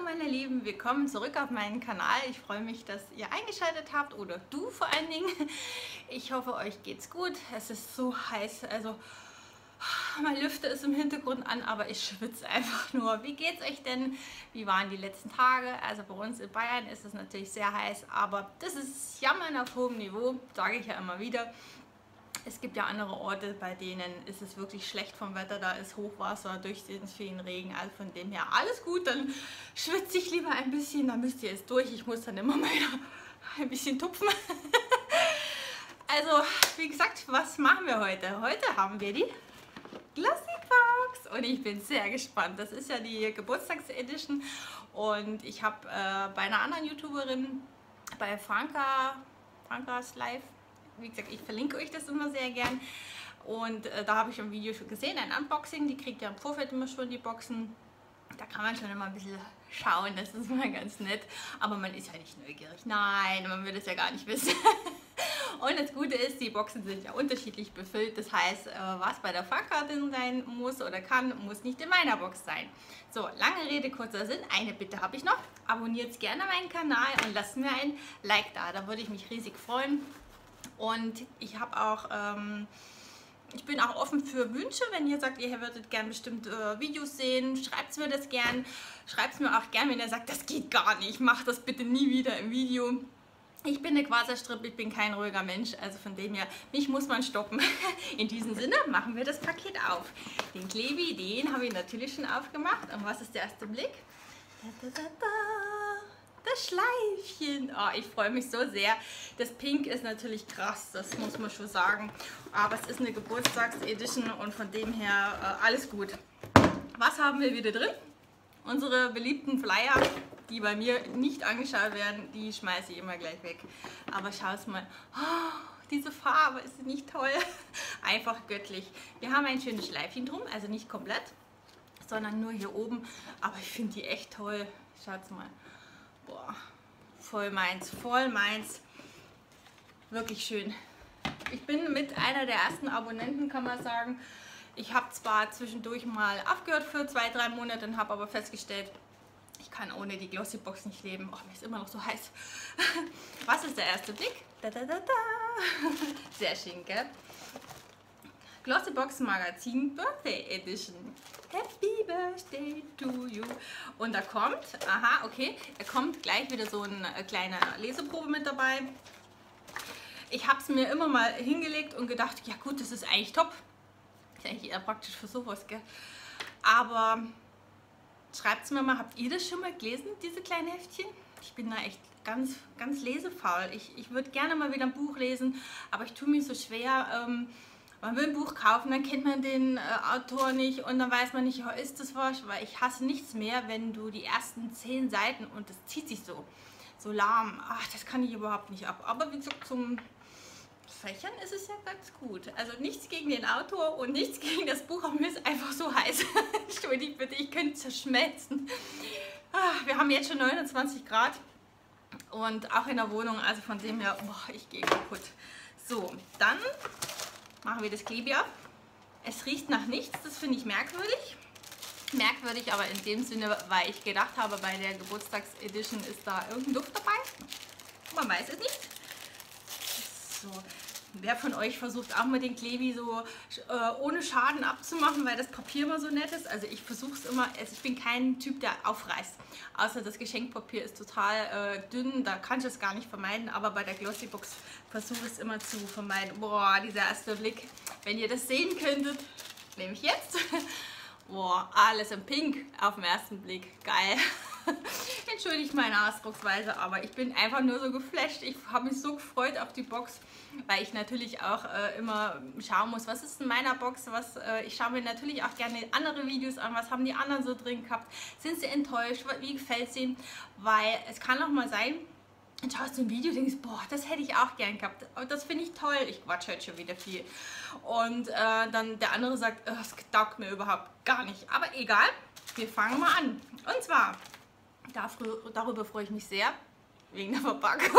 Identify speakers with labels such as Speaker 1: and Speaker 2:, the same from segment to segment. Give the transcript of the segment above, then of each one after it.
Speaker 1: meine Lieben, willkommen zurück auf meinen Kanal. Ich freue mich, dass ihr eingeschaltet habt oder du vor allen Dingen. Ich hoffe, euch geht's gut. Es ist so heiß, also mein Lüfter ist im Hintergrund an, aber ich schwitze einfach nur. Wie geht's euch denn? Wie waren die letzten Tage? Also bei uns in Bayern ist es natürlich sehr heiß, aber das ist Jammern auf hohem Niveau, sage ich ja immer wieder. Es gibt ja andere Orte, bei denen ist es wirklich schlecht vom Wetter, da ist Hochwasser durch den vielen Regen, also von dem her alles gut, dann schwitze ich lieber ein bisschen, dann müsst ihr es durch, ich muss dann immer mal wieder ein bisschen tupfen. Also, wie gesagt, was machen wir heute? Heute haben wir die Glossybox und ich bin sehr gespannt. Das ist ja die Geburtstagsedition und ich habe bei einer anderen YouTuberin, bei Frankas Live, wie gesagt, ich verlinke euch das immer sehr gern. Und da habe ich ein Video schon gesehen, ein Unboxing. Die kriegt ja im Vorfeld immer schon die Boxen. Da kann man schon immer ein bisschen schauen, das ist mal ganz nett. Aber man ist ja nicht neugierig. Nein, man will es ja gar nicht wissen. Und das Gute ist, die Boxen sind ja unterschiedlich befüllt. Das heißt, was bei der Franka drin sein muss oder kann, muss nicht in meiner Box sein. So, lange Rede, kurzer Sinn. Eine Bitte habe ich noch. Abonniert gerne meinen Kanal und lasst mir ein Like da. Da würde ich mich riesig freuen. Und ich habe auch, ich bin auch offen für Wünsche, wenn ihr sagt, ihr würdet gerne bestimmte Videos sehen, schreibt mir das gern. Schreibt es mir auch gern, wenn ihr sagt, das geht gar nicht, macht das bitte nie wieder im Video. Ich bin eine Quaserstrippe, ich bin kein ruhiger Mensch, also von dem her, mich muss man stoppen. In diesem Sinne machen wir das Paket auf. Den Klebi, den habe ich natürlich schon aufgemacht. Und was ist der erste Blick? Da, da, da, da. Das Schleifchen. Oh, ich freue mich so sehr. Das Pink ist natürlich krass, das muss man schon sagen. Aber es ist eine Geburtstagsedition und von dem her alles gut. Was haben wir wieder drin? Unsere beliebten Flyer, die bei mir nicht angeschaut werden, die schmeiße ich immer gleich weg. Aber schau es mal. Oh, diese Farbe ist nicht toll. Einfach göttlich. Wir haben ein schönes Schleifchen drum, also nicht komplett, sondern nur hier oben. Aber ich finde die echt toll. Schaut's mal. Boah, voll meins, voll meins. Wirklich schön. Ich bin mit einer der ersten Abonnenten, kann man sagen. Ich habe zwar zwischendurch mal aufgehört für 2-3 Monate und habe aber festgestellt, ich kann ohne die Glossybox nicht leben. Oh, mir ist immer noch so heiß. Was ist der erste Blick? Da, da, da, da. Sehr schön, gell? Glossybox Magazin Birthday Edition. Happy Birthday to you. Und da kommt, aha, okay, da kommt gleich wieder so eine kleine Leseprobe mit dabei. Ich habe es mir immer mal hingelegt und gedacht, ja gut, das ist eigentlich top. Ist eigentlich eher praktisch für sowas, gell? Aber schreibt es mir mal, habt ihr das schon mal gelesen, diese kleinen Heftchen? Ich bin da echt ganz lesefaul. Ich würde gerne mal wieder ein Buch lesen, aber ich tue mir so schwer. Man will ein Buch kaufen, dann kennt man den Autor nicht und dann weiß man nicht, oh, ist das was? Weil ich hasse nichts mehr, wenn du die ersten 10 Seiten und das zieht sich so lahm. Ach, das kann ich überhaupt nicht ab. Aber wie gesagt, zum Fächern ist es ja ganz gut. Also nichts gegen den Autor und nichts gegen das Buch, aber mir ist einfach so heiß. Entschuldigt bitte, ich könnte zerschmelzen. Wir haben jetzt schon 29 Grad und auch in der Wohnung, also von dem her, boah, ich gehe kaputt. So, dann machen wir das Klebi ab. Es riecht nach nichts, das finde ich merkwürdig. Merkwürdig, aber in dem Sinne, weil ich gedacht habe, bei der Geburtstagsedition ist da irgendein Duft dabei. Man weiß es nicht. So. Wer von euch versucht auch mal den Klebi so ohne Schaden abzumachen, weil das Papier immer so nett ist? Also ich versuche es immer, also ich bin kein Typ, der aufreißt. Außer das Geschenkpapier ist total dünn, da kann ich es gar nicht vermeiden, aber bei der Glossybox versuche ich es immer zu vermeiden. Boah, dieser erste Blick, wenn ihr das sehen könntet, nämlich jetzt. Boah, alles in Pink auf den ersten Blick, geil. Entschuldigt meine Ausdrucksweise, aber ich bin einfach nur so geflasht. Ich habe mich so gefreut auf die Box, weil ich natürlich auch immer schauen muss, was ist in meiner Box. Ich schaue mir natürlich auch gerne andere Videos an, was haben die anderen so drin gehabt. Sind sie enttäuscht, wie gefällt es ihnen? Weil es kann auch mal sein, dann schaust du ein Video und denkst, boah, das hätte ich auch gern gehabt. Aber das finde ich toll. Ich quatsche heute schon wieder viel. Und dann der andere sagt, es taugt mir überhaupt gar nicht. Aber egal, wir fangen mal an. Und zwar, darüber freue ich mich sehr, wegen der Verpackung.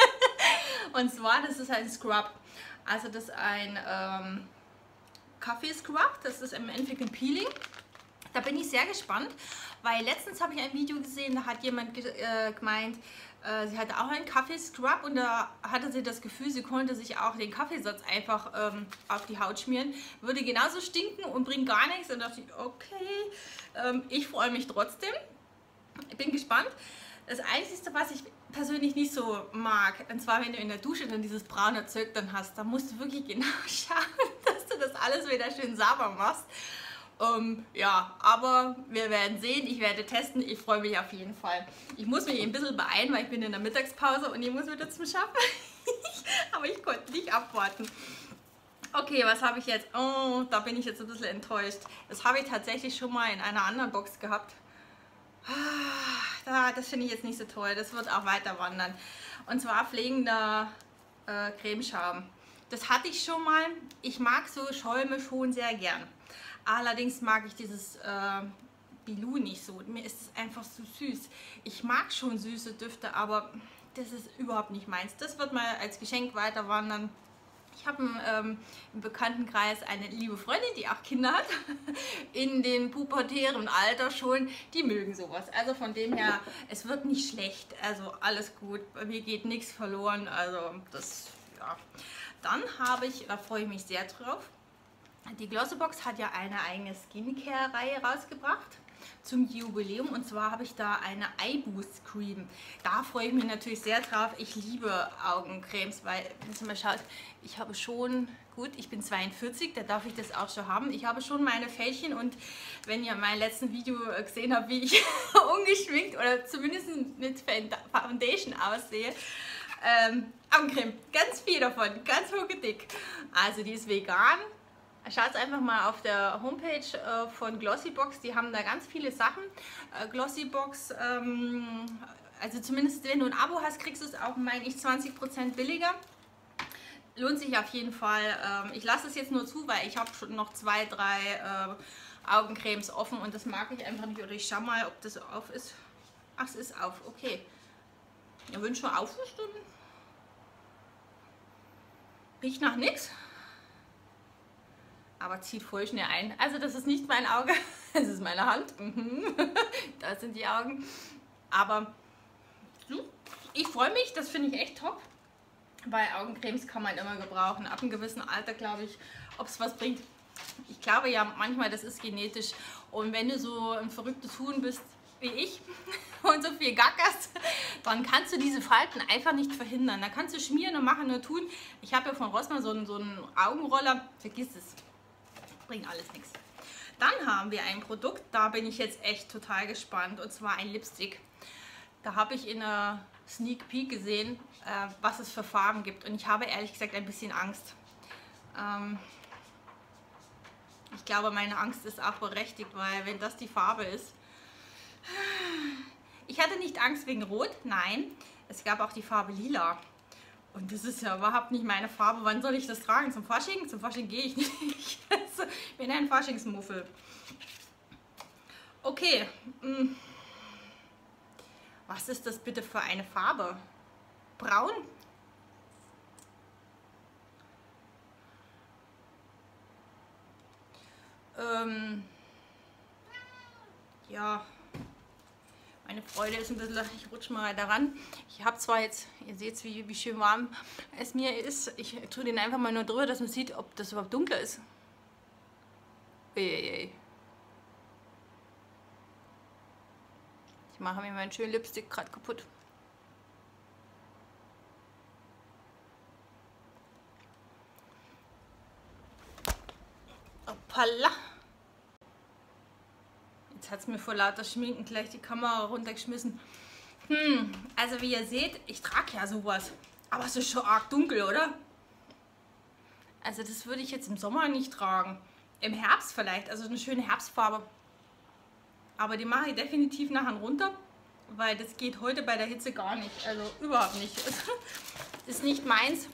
Speaker 1: Und zwar, das ist ein Scrub. Also das ist ein Kaffee-Scrub. Das ist im Endeffekt ein Peeling. Da bin ich sehr gespannt, weil letztens habe ich ein Video gesehen, da hat jemand gemeint, sie hatte auch einen Kaffeescrub und da hatte sie das Gefühl, sie konnte sich auch den Kaffeesatz einfach auf die Haut schmieren. Würde genauso stinken und bringt gar nichts. Und da dachte ich, okay, ich freue mich trotzdem. Ich bin gespannt. Das Einzige, was ich persönlich nicht so mag, und zwar wenn du in der Dusche dann dieses braune Zeug dann hast, da musst du wirklich genau schauen, dass du das alles wieder schön sauber machst. Ja, aber wir werden sehen, ich werde testen, ich freue mich auf jeden Fall. Ich muss mich ein bisschen beeilen, weil ich bin in der Mittagspause und ich muss wieder zum Schaffen. Aber ich konnte nicht abwarten. Okay, was habe ich jetzt? Oh, da bin ich jetzt ein bisschen enttäuscht. Das habe ich tatsächlich schon mal in einer anderen Box gehabt. Das finde ich jetzt nicht so toll, das wird auch weiter wandern. Und zwar pflegender Cremeschaum. Das hatte ich schon mal. Ich mag so Schäume schon sehr gern. Allerdings mag ich dieses Bilou nicht so. Mir ist es einfach zu süß. Ich mag schon süße Düfte, aber das ist überhaupt nicht meins. Das wird mal als Geschenk weiter wandern. Ich habe im Bekanntenkreis eine liebe Freundin, die auch Kinder hat, in dem pubertären Alter schon, die mögen sowas. Also von dem her, es wird nicht schlecht, also alles gut, bei mir geht nichts verloren, also das, ja. Dann habe ich, da freue ich mich sehr drauf, die Glossybox hat ja eine eigene Skincare-Reihe rausgebracht zum Jubiläum und zwar habe ich da eine Eye Boost Cream. Da freue ich mich natürlich sehr drauf. Ich liebe Augencremes, weil, wenn du mal schaut, ich habe schon, gut, ich bin 42, da darf ich das auch schon haben. Ich habe schon meine Fältchen und wenn ihr mein letztes Video gesehen habt, wie ich ungeschminkt oder zumindest mit Foundation aussehe, Augencreme, ganz viel davon, ganz dick. Also die ist vegan. Schaut einfach mal auf der Homepage von Glossybox, die haben da ganz viele Sachen. Glossybox, also zumindest wenn du ein Abo hast, kriegst du es auch, meine ich, 20% billiger. Lohnt sich auf jeden Fall. Ich lasse es jetzt nur zu, weil ich habe schon noch 2, 3 Augencremes offen und das mag ich einfach nicht. Oder ich schau mal, ob das auf ist. Ach, es ist auf, okay. Ja, wenn schon auf ist, dann riecht nach nichts. Aber zieht voll schnell ein. Also das ist nicht mein Auge, das ist meine Hand. Da sind die Augen. Aber ich freue mich, das finde ich echt top. Weil Augencremes kann man immer gebrauchen. Ab einem gewissen Alter glaube ich, ob es was bringt. Ich glaube ja manchmal, das ist genetisch. Und wenn du so ein verrücktes Huhn bist wie ich und so viel gackerst, dann kannst du diese Falten einfach nicht verhindern. Da kannst du schmieren und machen und tun. Ich habe ja von Rossmann so einen Augenroller, vergiss es. Bringt alles nichts. Dann haben wir ein Produkt, da bin ich jetzt echt total gespannt, und zwar ein Lipstick. Da habe ich in einer Sneak Peek gesehen, was es für Farben gibt, und ich habe ehrlich gesagt ein bisschen Angst. Ich glaube, meine Angst ist auch berechtigt, weil wenn das die Farbe ist... Ich hatte nicht Angst wegen Rot, nein, es gab auch die Farbe Lila. Und das ist ja überhaupt nicht meine Farbe. Wann soll ich das tragen? Zum Fasching? Zum Fasching gehe ich nicht. Also, ich bin ein Faschingsmuffel. Okay. Was ist das bitte für eine Farbe? Braun? Ja. Meine Freude ist ein bisschen, ich rutsche mal daran. Ich habe zwar jetzt, ihr seht wie schön warm es mir ist. Ich tue den einfach mal nur drüber, dass man sieht, ob das überhaupt dunkler ist. Ich mache mir meinen schönen Lipstick gerade kaputt. Hoppala. Jetzt hat es mir vor lauter Schminken gleich die Kamera runtergeschmissen. Also wie ihr seht, ich trage ja sowas. Aber es ist schon arg dunkel, oder? Also das würde ich jetzt im Sommer nicht tragen. Im Herbst vielleicht, also eine schöne Herbstfarbe. Aber die mache ich definitiv nachher runter, weil das geht heute bei der Hitze gar nicht. Also überhaupt nicht. Ist nicht meins.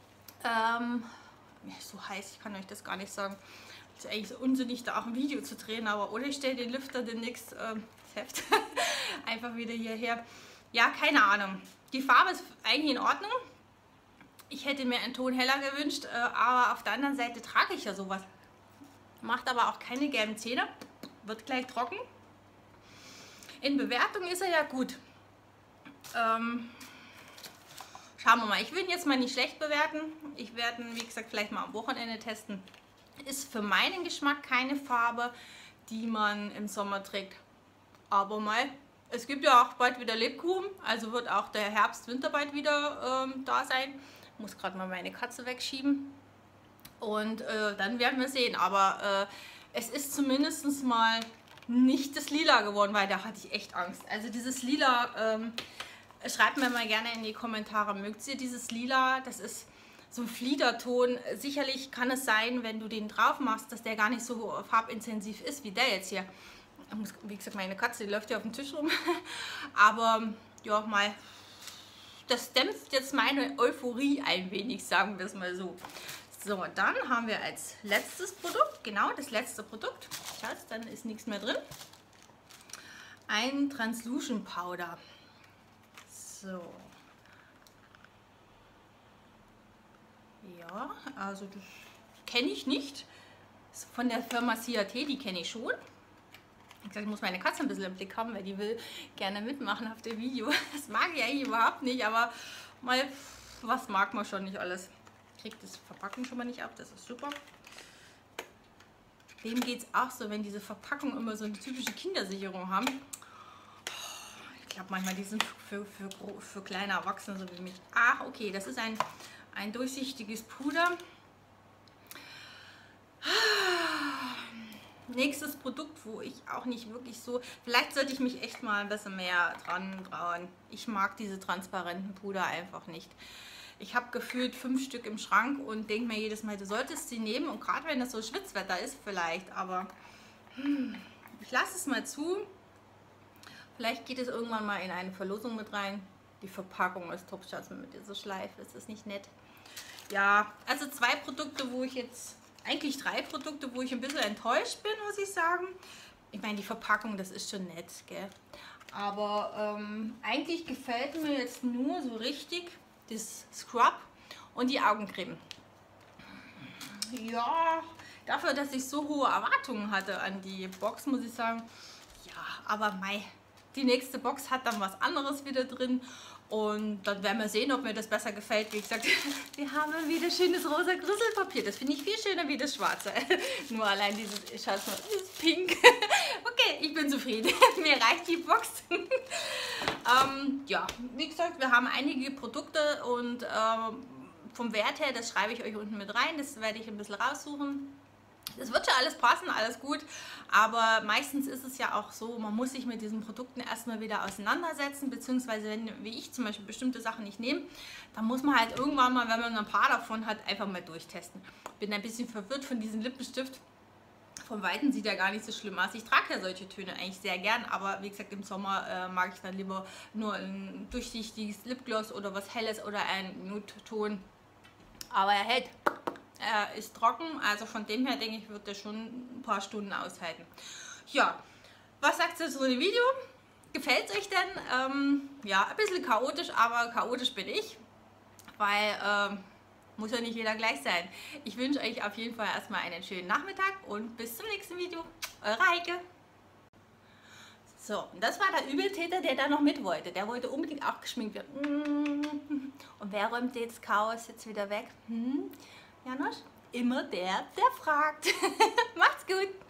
Speaker 1: So heiß, ich kann euch das gar nicht sagen. Ist eigentlich so unsinnig, da auch ein Video zu drehen, aber oder ich stelle den Lüfter demnächst das Heft einfach wieder hierher. Ja, keine Ahnung. Die Farbe ist eigentlich in Ordnung. Ich hätte mir einen Ton heller gewünscht, aber auf der anderen Seite trage ich ja sowas. Macht aber auch keine gelben Zähne, wird gleich trocken. In Bewertung ist er ja gut. Schauen wir mal. Ich will ihn jetzt mal nicht schlecht bewerten. Ich werde ihn, wie gesagt, vielleicht mal am Wochenende testen. Ist für meinen Geschmack keine Farbe, die man im Sommer trägt. Aber mal, es gibt ja auch bald wieder Lebkuchen, also wird auch der Herbst-Winter bald wieder da sein. Ich muss gerade mal meine Katze wegschieben. Und dann werden wir sehen. Aber es ist zumindest mal nicht das Lila geworden, weil da hatte ich echt Angst. Also dieses Lila, schreibt mir mal gerne in die Kommentare, mögt ihr dieses Lila? Das ist so ein Fliederton. Sicherlich kann es sein, wenn du den drauf machst, dass der gar nicht so farbintensiv ist wie der jetzt hier. Wie gesagt, meine Katze, die läuft ja auf dem Tisch rum. Aber ja, mal, das dämpft jetzt meine Euphorie ein wenig, sagen wir es mal so. So, dann haben wir als letztes Produkt, genau das letzte Produkt, Schatz, dann ist nichts mehr drin, ein Translution Powder. So. Ja, also das kenne ich nicht. Von der Firma CAT, die kenne ich schon. Ich muss meine Katze ein bisschen im Blick haben, weil die will gerne mitmachen auf dem Video. Das mag ich eigentlich überhaupt nicht, aber mal, was mag man schon nicht alles. Kriegt das Verpacken schon mal nicht ab, das ist super. Dem geht es auch so, wenn diese Verpackungen immer so eine typische Kindersicherung haben. Ich glaube manchmal, die sind für kleine Erwachsene so wie mich. Ach, okay, das ist ein durchsichtiges Puder. Nächstes Produkt, wo ich auch nicht wirklich so... Vielleicht sollte ich mich echt mal ein bisschen mehr dran trauen. Ich mag diese transparenten Puder einfach nicht. Ich habe gefühlt 5 Stück im Schrank und denke mir jedes Mal, du solltest sie nehmen. Und gerade wenn das so Schwitzwetter ist vielleicht, aber ich lasse es mal zu. Vielleicht geht es irgendwann mal in eine Verlosung mit rein. Die Verpackung ist top, Schatz, mit dieser Schleife. Ist das nicht nett? Ja, also 2 Produkte, wo ich jetzt... Eigentlich 3 Produkte, wo ich ein bisschen enttäuscht bin, muss ich sagen. Ich meine, die Verpackung, das ist schon nett, gell? Aber eigentlich gefällt mir jetzt nur so richtig das Scrub und die Augencreme. Ja, dafür, dass ich so hohe Erwartungen hatte an die Box, muss ich sagen, ja, aber mei, die nächste Box hat dann was anderes wieder drin. Und dann werden wir sehen, ob mir das besser gefällt. Wie gesagt, wir haben wieder schönes rosa Grüsselpapier. Das finde ich viel schöner wie das schwarze. Nur allein dieses, schaut mal, dieses Pink. Okay, ich bin zufrieden. Mir reicht die Box. Ja, wie gesagt, wir haben einige Produkte und vom Wert her, das schreibe ich euch unten mit rein. Das werde ich ein bisschen raussuchen. Es wird schon alles passen, alles gut, aber meistens ist es ja auch so, man muss sich mit diesen Produkten erstmal wieder auseinandersetzen, beziehungsweise wenn, wie ich zum Beispiel, bestimmte Sachen nicht nehme, dann muss man halt irgendwann mal, wenn man ein paar davon hat, einfach mal durchtesten. Bin ein bisschen verwirrt von diesem Lippenstift. Von Weitem sieht er gar nicht so schlimm aus. Ich trage ja solche Töne eigentlich sehr gern, aber wie gesagt, im Sommer mag ich dann lieber nur ein durchsichtiges Lipgloss oder was Helles oder ein Nude-Ton. Aber er hält. Er ist trocken, also von dem her denke ich, wird er schon ein paar Stunden aushalten. Ja, was sagt ihr zu dem Video? Gefällt es euch denn? Ja, ein bisschen chaotisch, aber chaotisch bin ich, weil muss ja nicht jeder gleich sein. Ich wünsche euch auf jeden Fall erstmal einen schönen Nachmittag und bis zum nächsten Video. Eure Heike. So, und das war der Übeltäter, der da noch mit wollte. Der wollte unbedingt auch geschminkt werden. Und wer räumt jetzt Chaos jetzt wieder weg? Janusz? Immer der fragt. Macht's gut!